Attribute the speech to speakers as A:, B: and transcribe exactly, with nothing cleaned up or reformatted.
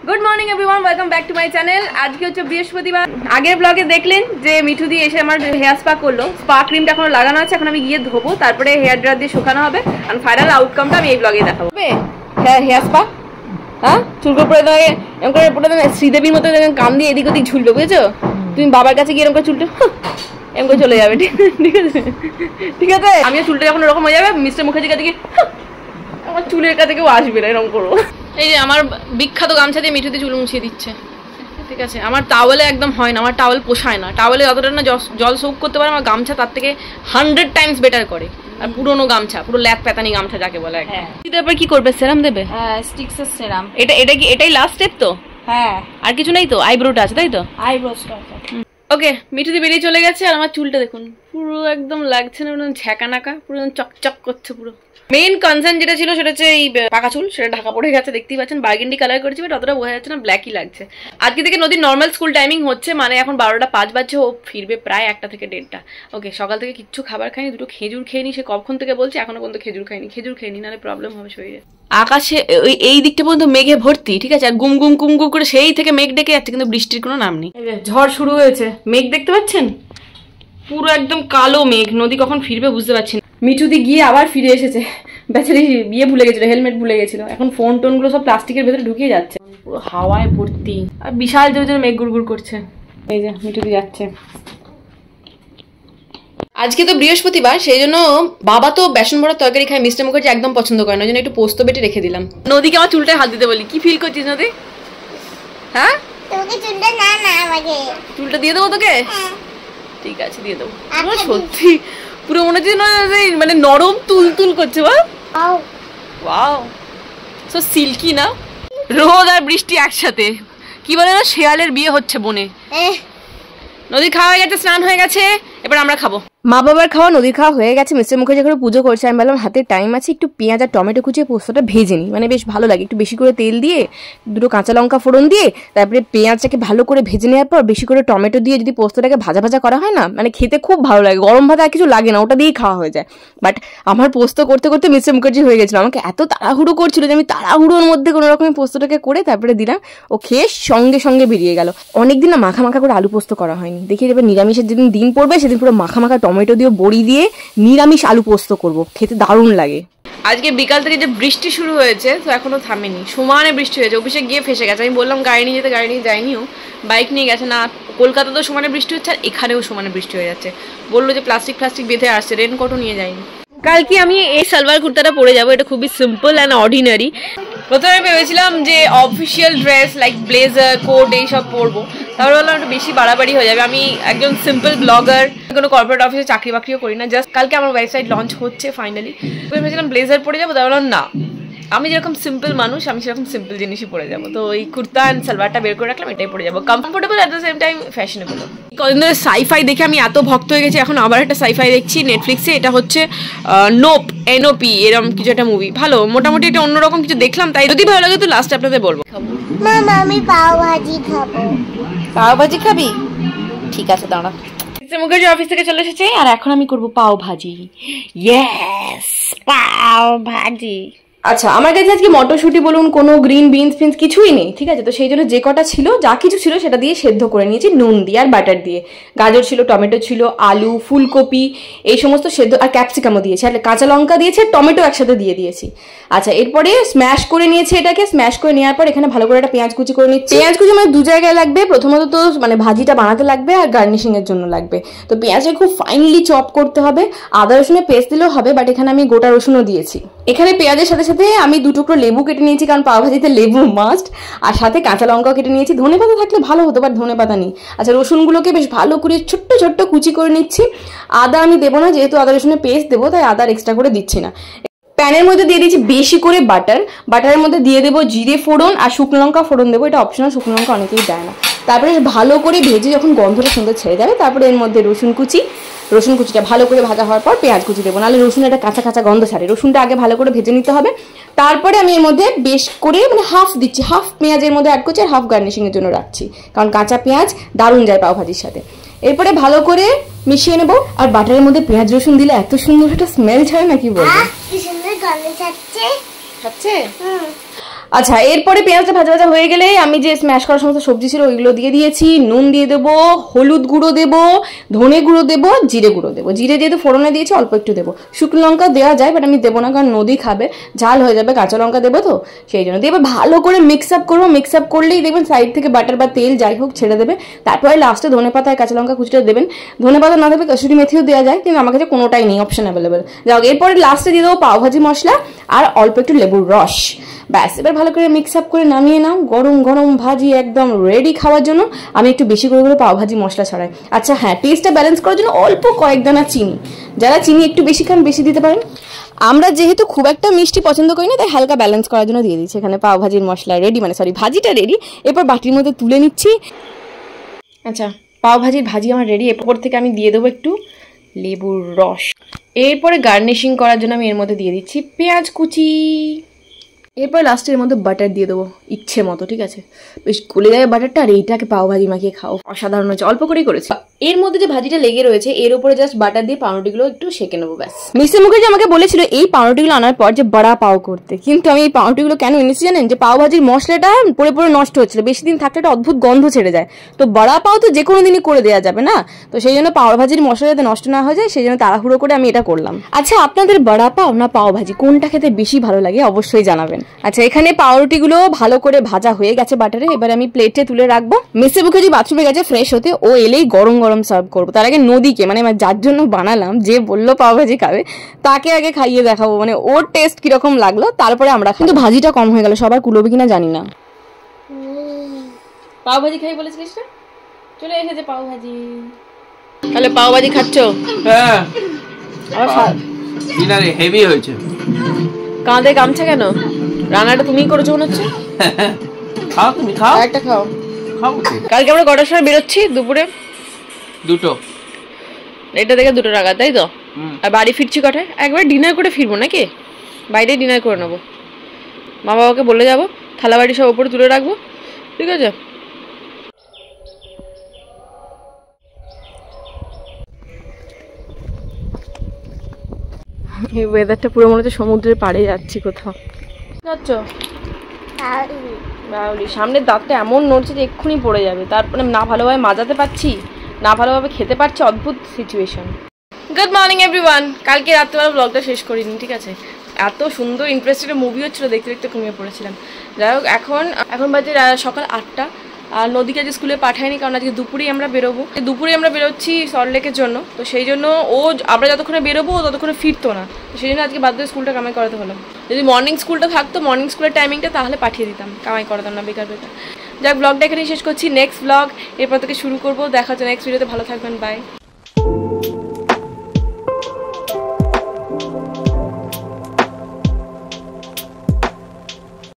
A: Good morning everyone, welcome back to my channel. आज के হচ্ছে বৃহস্পতিবার। আগের ব্লগে দেখলেন যে মিঠু দি এসে আমার হেয়ার স্পা করলো। স্পা ক্রিমটা এখনো লাগানো আছে, এখন আমি গিয়ে ধোবো, তারপরে হেয়ার ড্রায়ার দিয়ে শুকানো হবে। আর ফাইনাল আউটকামটা আমি এই ব্লগেই দেখাবো। হ্যাঁ, হেয়ার স্পা, হ্যাঁ চুলকো পরে দেয় এরকম করে পুরো শ্রীদেবীর মতো কাম দিয়ে এদিক ওদিক ঝুলবে, বুঝেছো? তুমি বাবার কাছে গিয়ে এরকম করে চুলটা এরকম করে চলে যাবে, ঠিক আছে? ঠিক আছে, আমিও চুলটা যখন এরকম হয়ে যাবে, মিস্টার মুখার্জির কাছে গিয়ে আমার চুলের কাছে কেউ আসবে না, এরকম করবো। এই যে আমার বিখ্যাত গামছা দিয়ে মিঠুতে চুল মুছিয়ে দিচ্ছে, ঠিক আছে? আমার টাওয়েলে একদম হয় না, আমার টাওয়েল পোষায় না। টাওয়েলে যতটা না জল সোক করতে পারে, আমার গামছা তার থেকে হান্ড্রেড টাইমস বেটার করে। আর পুরোনো গামছা, পুরো ল্যাপ প্যাতানি গামছা যাকে বলে। তারপর কি করবে? সেরাম দেবে?
B: হ্যাঁ, স্টিক্সের সেরাম।
A: এটা এটা কি এটাই লাস্ট স্টেপ তো?
B: হ্যাঁ,
A: আর কিছু নেই তো? আইব্রোটা আছে তাই তো?
B: আইব্রোসটা আছে।
A: ওকে, মিঠুদি বেরিয়ে চলে গেছে। আর আমার চুলটা দেখুন, পুরো একদম লাগছে না, ঝ্যাকা নাকা, পুরো চকচক করছে। পুরো মেইন কনসার্ন যেটা ছিল সেটা হচ্ছে এই পাকা চুল, সেটা ঢাকা পড়ে গেছে, দেখতেই পাচ্ছেন। বার্গেন্ডি কালার করেছি, বাট অতটা বোঝা যাচ্ছে না, ব্ল্যাকই লাগছে। আজকে থেকে নদীর নর্মাল স্কুল টাইমিং হচ্ছে, মানে এখন বারোটা পাঁচ বাজছে, ও ফিরবে প্রায় একটা থেকে দেড়টা। ওকে, সকাল থেকে কিচ্ছু খাবার খাইনি, দুটো খেজুর খেয়ে নি। সে কখন থেকে বলছে, এখনো পর্যন্ত খেজুর খাইনি। খেজুর খেয়ে নি, নাহলে প্রবলেম হবে শরীরে। আকাশে ওই এই দিকটা পর্যন্ত মেঘে ভর্তি, ঠিক আছে? আর গুম গুম গুম গুম করে সেই থেকে মেঘ ডেকে যাচ্ছে, কিন্তু বৃষ্টির কোনো নাম নেই। ঝড় শুরু হয়েছে, মেঘ দেখতে পাচ্ছেন? পুরো একদম কালো মেঘ। নদী কখন ফিরবে বুঝতে পারছি না। মিঠুদি গিয়ে আবার ফিরে এসেছে। বেচারি বিয়ে ভুলে গেছিল, হেলমেট ভুলে গেছিল। এখন ফোন টোন গুলো সব প্লাস্টিকের ভেতরে ঢুকিয়ে যাচ্ছে, পুরো হাওয়ায় ভর্তি। আর বিশাল জোরে জোরে মেঘ গুড় গুড় করছে। এই যে মিঠুদি যাচ্ছে। আজকে তো বৃহস্পতিবার, সেই জন্য বাবা তো বেসন ভরা তরকারি খায়, মিস্টার মুখার্জি একদম পছন্দ করে না, ওই জন্য একটু পোস্ত বেটে রেখে দিলাম। নদীকে আমার চুলটায় হাত দিতে বলি। কি ফিল করছিস নদী? হ্যাঁ,
B: তোকে চুলটা না না আমাকে
A: চুলটা দিয়ে দেবো তোকে? ঠিক আছে, দিয়ে দেবো। সত্যি পুরো মনে হচ্ছে মানে নরম তুল তুল করছে। ওয়াও, সো সিল্কি না? রোদ আর বৃষ্টি একসাথে, কি বলে না, শেয়ালের বিয়ে হচ্ছে বনে। নদী খাওয়া হয়ে গেছে, স্নান হয়ে গেছে, এবার আমরা খাবো। মা বাবার খাওয়া, নদীর খাওয়া হয়ে গেছে। মিস্টার মুখার্জি করে পুজো করছে। আমি বললাম হাতে টাইম আছে, একটু পেঁয়াজ আর টমেটো কুচিয়ে পোস্তটা ভেজে নিই, মানে বেশ ভালো লাগে। একটু বেশি করে তেল দিয়ে, দুটো কাঁচা লঙ্কা ফোড়ন দিয়ে, তারপরে পেঁয়াজটাকে ভালো করে ভেজে নেওয়ার পর বেশি করে টমেটো দিয়ে যদি পোস্তটাকে ভাজা ভাজা করা হয় না, মানে খেতে খুব ভালো লাগে। গরম ভাত আর কিছু লাগে না, ওটা দিয়েই খাওয়া হয়ে যায়। বাট আমার পোস্ত করতে করতে মিস্টার মুখার্জি হয়ে গেছিল। আমাকে এত তাড়াহুড়ো করছিল যে আমি তাড়াহুড়োর মধ্যে কোনো রকমের পোস্তটাকে করে তারপরে দিলাম। ও খেয়ে সঙ্গে সঙ্গে বেরিয়ে গেল। অনেকদিন না মাখা মাখা করে আলু পোস্ত করা হয়নি। দেখি এবার নিরামিষের যেদিন দিন পড়বে সেদিন পুরো মাখা মাখা টমেটো দিয়ে বড়ি দিয়ে নিরামিষ আলু পোস্ত করবো, খেতে দারুণ লাগে। আজকে বিকাল থেকে যে বৃষ্টি শুরু হয়েছে, তো এখনো থামেনি, সমানে বৃষ্টি হয়েছে। অফিসে গিয়ে ফেসে গেছে। আমি বললাম গাড়ি নিয়ে যেতে, গাড়ি নিয়ে যায়নিও, বাইক নিয়ে গেছে। না, কলকাতাতেও সমানে বৃষ্টি হচ্ছে, আর এখানেও সমানে বৃষ্টি হয়ে যাচ্ছে। বললো যে প্লাস্টিক প্লাস্টিক বেঁধে আসছে, রেনকোটও নিয়ে যায়নি। কালকে আমি এই সালোয়ার কুর্তাটা পরে যাবো, এটা খুবই সিম্পল অ্যান্ড অর্ডিনারি। প্রথমে ভেবেছিলাম যে official dress like blazer coat এইসব পরবো, তাহলে বললাম একটু বেশি বাড়াবাড়ি হয়ে যাবে। আমি একজন সিম্পল ব্লগার, কোনো কর্পোরেট অফিসে চাকরি বাকরিও করি না। জাস্ট কালকে আমার ওয়েবসাইট লঞ্চ হচ্ছে ফাইনালি। ভেবেছিলাম ব্লেজার পরে যাবো, তাহলে না, আমি যেরকম সিম্পল মানুষ, আমি সেরকম সিম্পল জিনিসই পরে যাবো। তো এই কুর্তা অ্যান্ড সালোয়ারটা বের করে রাখলাম, এটাই পরে যাবো। Comfortable at the same time fashionable. কদিন ধরে সাইফাই দেখে আমি এত ভক্ত হয়ে গেছি, এখন আবার একটা সাইফাই দেখছি নেটফ্লিক্সে। এটা হচ্ছে নোপ, এনওপি, এরকম কিছু একটা মুভি। ভালো, মোটামুটি এটা অন্যরকম কিছু দেখলাম, তাই যদি ভালো লাগে তো লাস্টে আপনাদের বলবো।
B: মামা আমি পাও ভাজি খাবো।
A: পাও ভাজি খাবি? ঠিক আছে, দাঁড়া। মিস্টার মুখার্জি অফিস থেকে চলে এসেছে, আর এখন আমি করবো পাও ভাজি। ইয়েস, পাও ভাজি। আচ্ছা, আমার কাছে আজকে মটরশুঁটি বলুন, কোনো গ্রিন বিনস ফিনস কিছুই নেই, ঠিক আছে? তো সেই জন্য যে কটা ছিল, যা কিছু ছিল সেটা দিয়ে সেদ্ধ করে নিয়েছি নুন দিয়ে আর বাটার দিয়ে। গাজর ছিল, টমেটো ছিল, আলু, ফুলকপি, এই সমস্ত সেদ্ধ, আর ক্যাপসিকামও দিয়েছি, আর কাঁচা লঙ্কা দিয়েছি, টমেটো একসাথে দিয়ে দিয়েছি। আচ্ছা, এরপরে স্ম্যাশ করে নিয়েছি এটাকে। স্ম্যাশ করে নেওয়ার পর এখানে ভালো করে একটা পেঁয়াজ কুচি করে নিচ্ছি। পেঁয়াজ কুচি মানে দু জায়গায় লাগবে। প্রথমত তো মানে ভাজিটা বানাতে লাগবে, আর গার্নিশিং এর জন্য লাগবে। তো পেঁয়াজটা খুব ফাইনলি চপ করতে হবে। আদা রসুনের পেস্ট দিলেও হবে, বাট এখানে আমি গোটা রসুনও দিয়েছি। এখানে পেঁয়াজের সাথে সাথে আমি দু টুকরো লেবু কেটে নিয়েছি, কারণ পাও ভাজিতে লেবু মাস্ট। আর সাথে কাঁচা লঙ্কাও কেটে নিয়েছি। ধনে পাতা থাকলে ভালো হতো, বাট ধনে পাতা নেই। আচ্ছা, রসুনগুলোকে বেশ ভালো করে ছোট্ট ছোট্ট কুচি করে নিচ্ছি। আদা আমি দেবো না, যেহেতু আদা রসুনের পেস্ট দেবো, তাই আদার এক্সট্রা করে দিচ্ছি না। প্যানের মধ্যে দিয়ে দিচ্ছি বেশি করে বাটার। বাটারের মধ্যে দিয়ে দেবো জিরে ফোড়ন আর শুকনো লঙ্কা ফোড়ন দেবো, এটা অপশনাল, শুকনো লঙ্কা অনেকেই দেয় না। তারপরে ভালো করে ভেজে যখন গন্ধটা সুন্দর ছেড়ে যাবে, তারপরে এর মধ্যে রসুন কুচি, রসুন কুচিটা ভালো করে ভাজা হওয়ার পর পেঁয়াজ কুচি দেবো, নাহলে রসুন একটা কাঁচা কাঁচা গন্ধ ছাড়ে। রসুনটা আগে ভালো করে ভেজে নিতে হবে। তারপরে আমি এর মধ্যে বেশ করে মানে হাফ দিচ্ছি, হাফ পেঁয়াজের মধ্যে অ্যাড করছি, আর হাফ গার্নিশিংয়ের জন্য রাখছি, কারণ কাঁচা পেঁয়াজ দারুণ যায় পাও ভাজির সাথে। এরপরে ভালো করে মিশিয়ে নেবো। আর বাটারের মধ্যে পেঁয়াজ রসুন দিলে এত সুন্দর একটা স্মেল ছাড়ে না, কি বলবো,
B: কি সুন্দর গন্ধ ছাড়ছে।
A: ছাড়ছে? আচ্ছা, এরপরে পেঁয়াজটা ভাজা ভাজা হয়ে গেলে আমি যে স্ম্যাশ করার সমস্ত সবজি ছিল ওইগুলো দিয়ে দিয়েছি। নুন দিয়ে দেবো, হলুদ গুঁড়ো দেবো, ধনে গুঁড়ো দেবো, জিরে গুঁড়ো দেবো। জিরে যেহেতু ফোড়নে দিয়েছি অল্প একটু দেবো। শুকনো লঙ্কা দেওয়া যায়, বাট আমি দেবো না, কারণ নদী খাবে, ঝাল হয়ে যাবে। কাঁচা লঙ্কা দেবো তো সেই জন্য দিয়ে ভালো করে মিক্স আপ করবো। মিক্স আপ করলেই দেখবেন সাইড থেকে বাটার বা তেল যাই হোক ছেড়ে দেবে। তারপরে লাস্টে ধনে পাতা আর কাঁচা লঙ্কা কুচিটা দেবেন। ধনে পাতা না দেবে কাসুরি মেথিও দেওয়া যায়, কিন্তু আমার কাছে কোনোটাই নেই, অপশন অ্যাভেলেবেল। যাও, এরপরে লাস্টে দিয়ে দেবো পাওভাজি মশলা আর অল্প একটু লেবুর রস। ব্যাস, এবার ভালো করে মিক্স আপ করে নামিয়ে নাও। গরম গরম ভাজি একদম রেডি খাওয়ার জন্য। আমি একটু বেশি করে করে পাওভাজি মশলা ছড়াই। আচ্ছা হ্যাঁ, টেস্টটা ব্যালেন্স করার জন্য অল্প কয়েক দানা চিনি, যারা চিনি একটু বেশি খান বেশি দিতে পারেন। আমরা যেহেতু খুব একটা মিষ্টি পছন্দ করি না, তাই হালকা ব্যালেন্স করার জন্য দিয়ে দিচ্ছি। এখানে পাওভাজির মশলা রেডি, মানে সরি ভাজিটা রেডি। এরপর বাটির মধ্যে তুলে নিচ্ছি। আচ্ছা, পাওভাজির ভাজি আমার রেডি। এরপর থেকে আমি দিয়ে দেবো একটু লেবুর রস। এরপরে গার্নিশিং করার জন্য আমি এর মধ্যে দিয়ে দিচ্ছি পেঁয়াজ কুচি। এরপর লাস্টের মধ্যে বাটার দিয়ে দেবো ইচ্ছে মতো, ঠিক আছে? বেশ গলে যাবে বাটারটা, আর এইটাকে পাওভাজি মাখিয়ে খাও, অসাধারণ হচ্ছে। অল্প করেই করেছি। এর মধ্যে যে ভাজিটা লেগে রয়েছে এর উপরে জাস্ট বাটার দিয়ে পাউরুটিগুলো একটু সেঁকে নেবো, ব্যাস। মিস্টার মুখার্জি আমাকে বলেছিল এই পাউরুটিগুলো আনার পর যে বড়া পাও করতে, কিন্তু আমি এই পাউরুটিগুলো কেন এনেছি জানেন? যে পাওভাজির মশলাটা পরে পরে নষ্ট হচ্ছিল, বেশি দিন থাকলে একটা অদ্ভুত গন্ধ ছেড়ে যায়। তো বড়া পাও তো যে কোনো দিনই করে দেওয়া যাবে না, তো সেই জন্য পাওভাজির মশলা যাতে নষ্ট না হয়ে যায় সেই জন্য তাড়াহুড়ো করে আমি এটা করলাম। আচ্ছা, আপনাদের বড়া পাও না পাওভাজি কোনটা খেতে বেশি ভালো লাগে অবশ্যই জানাবেন। আচ্ছা, এখানে পাউরুটিগুলো ভালো করে ভাজা হয়ে গেছে বাটারে। এবার আমি প্লেটে তুলে রাখবো। মিস্টার মুখার্জি বাথরুমে গেছে ফ্রেশ হতে, ও এলেই গরম গরম সার্ভ করবো। তার আগে নদীকে, মানে যার জন্য বানালাম, যে বললো পাওভাজি খাবে, তাকে আগে খাইয়ে দেখাবো, মানে ওর টেস্ট কিরকম লাগলো, তারপরে আমরা। কিন্তু ভাজিটা কম হয়ে গেল, সবার কুলোবে কিনা জানি না। পাওভাজি খাই বলেছিলিস না? চলে এসেছে পাওভাজি। তাহলে পাওভাজি খাচ্ছ?
C: হ্যাঁ,
A: আবার
C: ডিনারে হেভি হয়েছে।
A: কাঁধে গামছা কেন? রান্নাটা তুমিই করেছো মনে হচ্ছে।
C: খাও, তুমি খাও,
A: একটা খাও।
C: খাও।
A: কালকে আমরা কটার সময় বেরোচ্ছি? দুপুরে
C: দুটো।
A: এটা দেখে দুটো টাকা, তাই তো? আর বাড়ি ফিরছি কটায়? একবার ডিনার করে ফিরবো নাকি? বাইরে ডিনার করে নেবো। মা বাবাকে বলে যাবো, থালা বাড়ি সব উপরে তুলে রাখবো, ঠিক আছে? এই ওয়েদারটা পুরো মনে হচ্ছে সমুদ্রের পাড়ে যাচ্ছি কোথাও। যাচ্ছ? বাউলি, সামনের দাঁতটা এমন নড়ছে যে এক্ষুনি পড়ে যাবে। তারপরে না ভালোভাবে মাজাতে পারছি, না ভালোভাবে খেতে পারছি, অদ্ভুত সিচুয়েশন। Good morning everyone. কালকে রাত্রেবেলা ব্লগটা শেষ করিনি, ঠিক আছে? এত সুন্দর ইন্টারেস্টিং মুভি হচ্ছিল, দেখতে দেখতে ঘুমিয়ে পড়েছিলাম। যাই হোক, এখন এখন বাজে সকাল আটটা। আর নদীকে আজকে স্কুলে পাঠাইনি, কারণ আজকে দুপুরেই আমরা বেরোবো। দুপুরে আমরা বেরোচ্ছি সল্টলেকের জন্য, তো সেই জন্য ও আমরা যতক্ষণে বেরোবো ও ততক্ষণে ফিরতো না, তো সেই জন্য আজকে বাধ্য হয়ে স্কুলটা কামাই করাতে হলো। যদি মর্নিং স্কুলটা থাকতো, মর্নিং স্কুলের টাইমিংটা, তাহলে পাঠিয়ে দিতাম, কামাই করাতাম না বেকার বেকার। যাক, ব্লগটা এখানেই শেষ করছি। নেক্সট ব্লগ এরপর থেকে শুরু করবো। দেখা হচ্ছে নেক্সট ভিডিওতে। ভালো থাকবেন, বাই।